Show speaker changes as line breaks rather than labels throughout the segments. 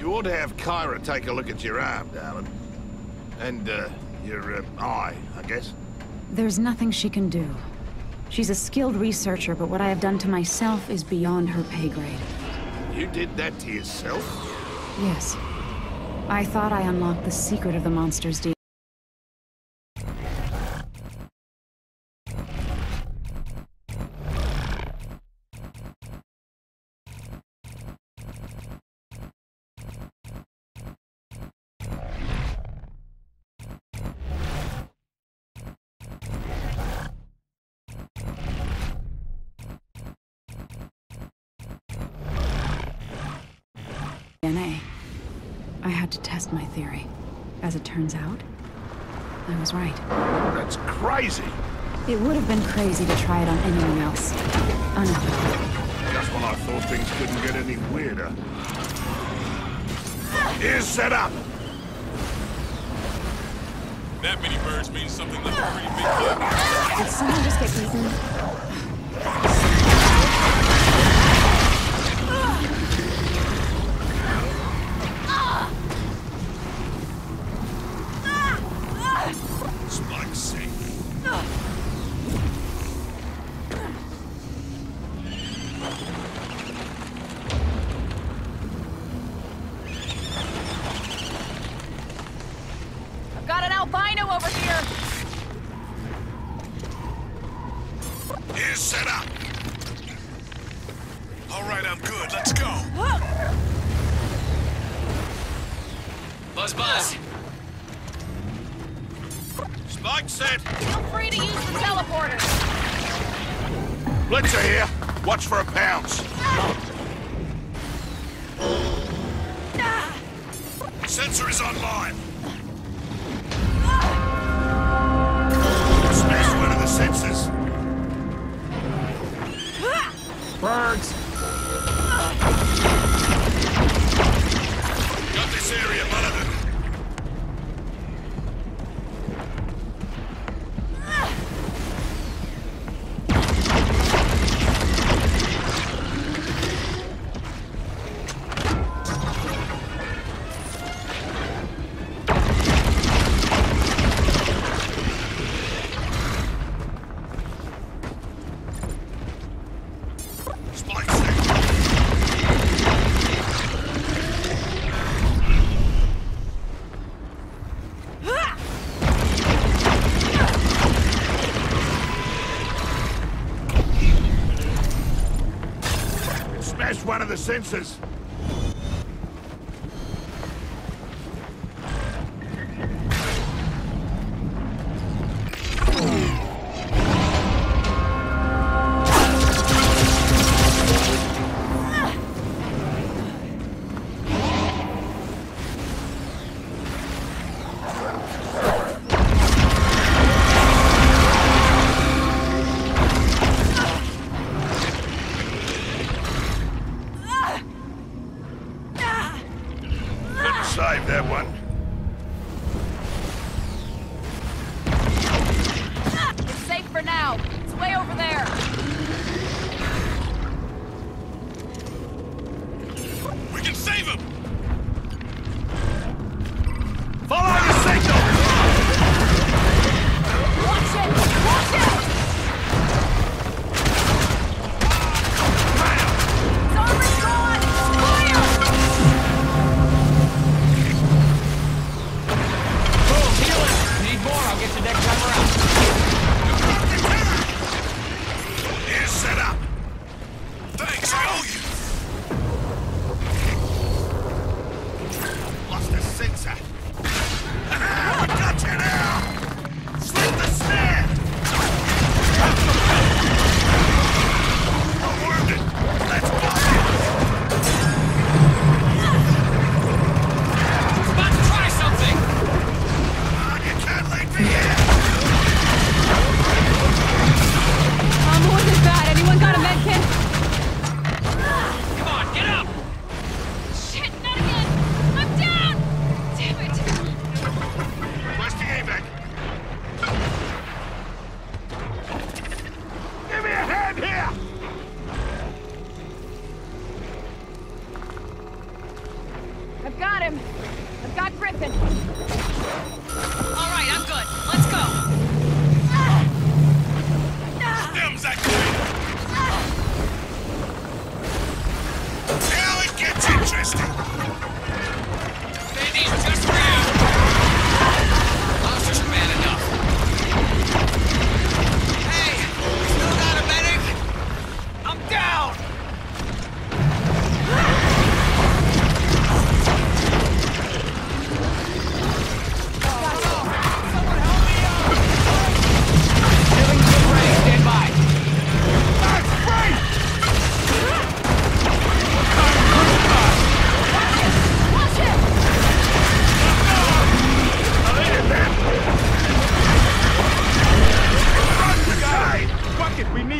You ought to have Caira take a look at your arm, darling. And, your, eye, I guess.
There's nothing she can do. She's a skilled researcher, but what I have done to myself is beyond her pay grade.
You did that to yourself?
Yes. I thought I unlocked the secret of the monster's DNA. I had to test my theory. As it turns out, I was right.
That's crazy!
It would have been crazy to try it on anyone else. Unethical.
Just when I thought things couldn't get any weirder. Here's set up!
That many birds means something like a pretty big deal.
Did someone just get eaten?
Got an albino over here!
Here's set up!
All right, I'm good. Let's go.
Buzz!
Spike set!
Feel free to use the teleporter!
Blitzer here! Watch for a bounce! Sensor is online! Smash one of the sensors! Birds! Got this area monitored! Smash one of the sensors!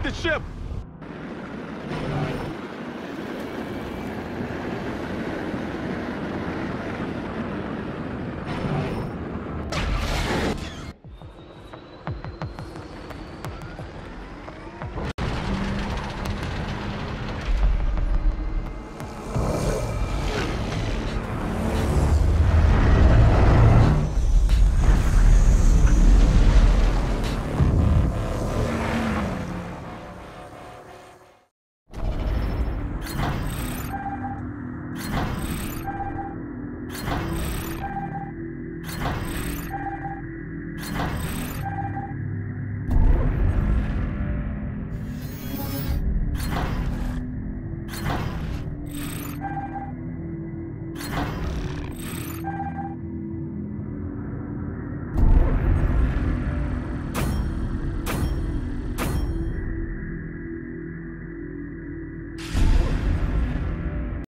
the ship!